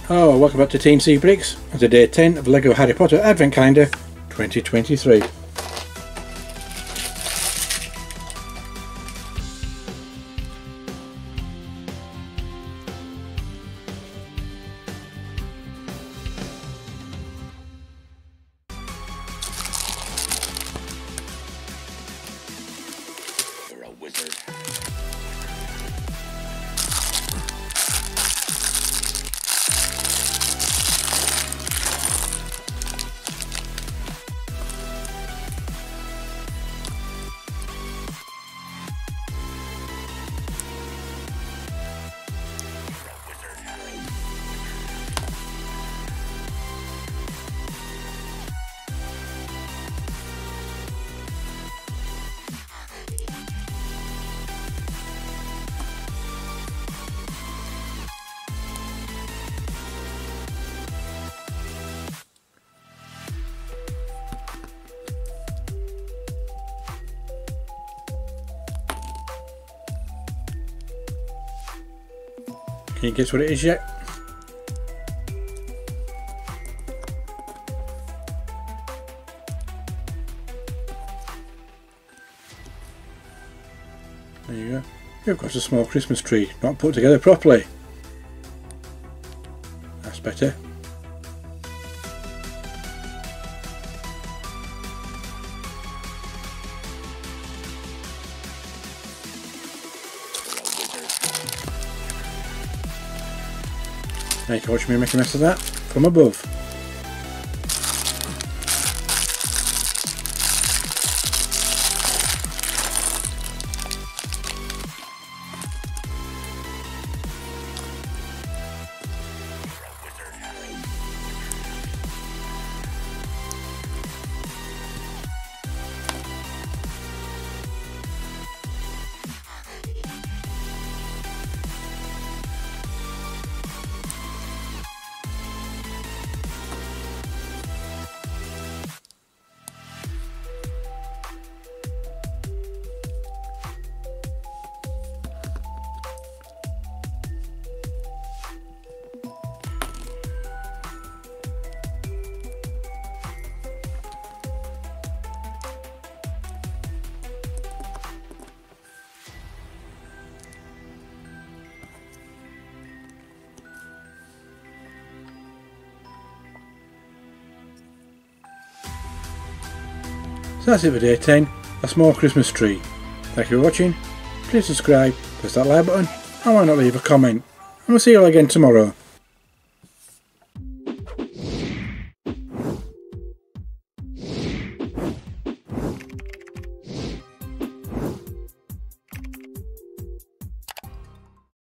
Oh, welcome back to Team C Bricks and to day 10 of LEGO Harry Potter Advent Calendar 2023. You're a wizard. Can you guess what it is yet? There you go. You've got a small Christmas tree, not put together properly. That's better. Now you can watch me make a mess of that from above. So that's it for day 10, a small Christmas tree. Thank you for watching, please subscribe, press that like button, and why not leave a comment, and we'll see you all again tomorrow.